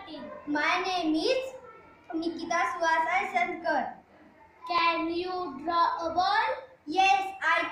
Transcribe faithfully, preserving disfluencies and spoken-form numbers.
fourteen. My name is Nikita Suhasai Shankar. Can you draw a ball? Yes, I